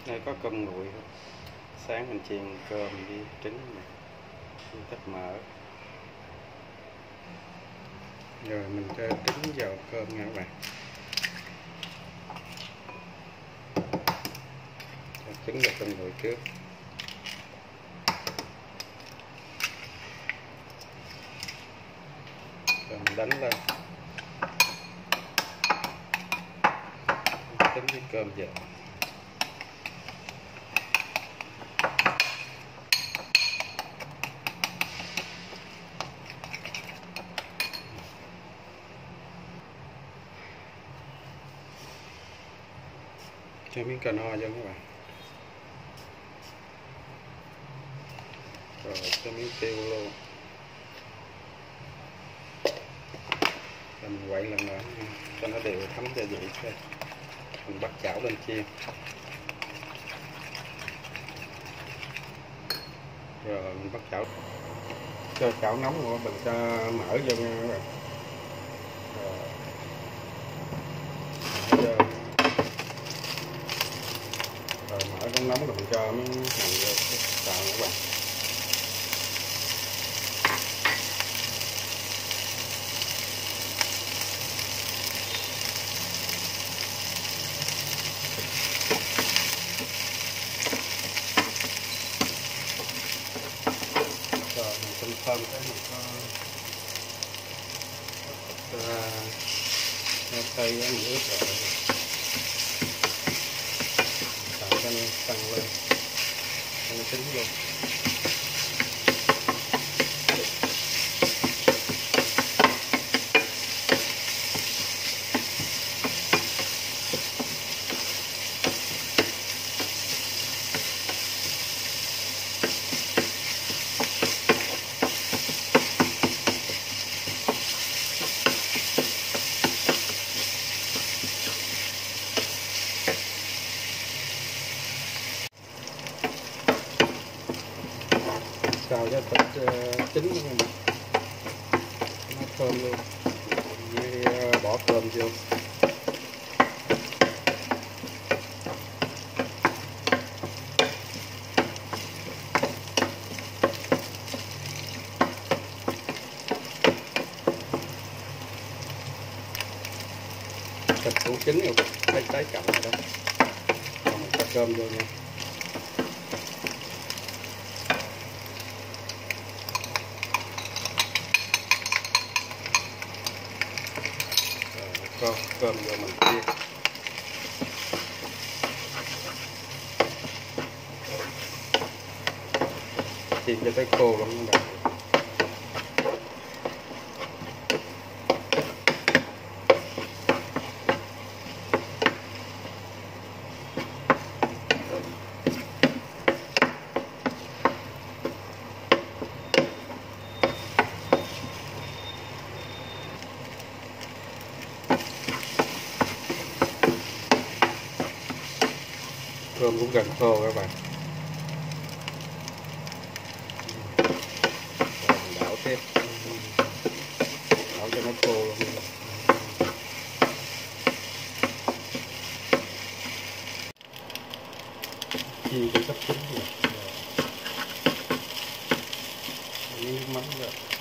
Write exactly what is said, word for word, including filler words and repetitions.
Đây có cơm nguội. Sáng mình chiên cơm với trứng này, với thịt mỡ. Rồi mình cho trứng vào cơm nha các bạn. Cho trứng vào cơm nguội trước. Rồi mình đánh lên. Trứng với cơm vào. Cho miếng cà no vô các bạn. Rồi cho miếng tiêu luôn. Rồi mình quậy lần nữa cho nó đều thấm gia vị thôi. Mình bắt chảo lên chiên. Rồi mình bắt chảo. Cho chảo nóng rồi mình cho mỡ vô nha các bạn. Rồi, rồi mỡ nó nóng rồi mình cho miếng hành vô xào các bạn. Rồi mình tinh thơm cái mình có uh, cây mình ướp rồi tạo cho nó tăng lên cho nó chín luôn. Xào cho thịt uh, chín luôn mà nó thơm luôn. Với uh, bỏ cơm vô. Thịt cũng chín rồi, thấy tái cặn rồi đó. Còn mình cho cơm vô nha. Rồi, cơm vô mình chiên. Chiên cho tới khô luôn các bạn. Cơm cũng gần khô các bạn. Rồi mình đảo tiếp, đảo cho nó khô luôn. Chiên cũng sắp chín rồi. Miếng mắm rồi.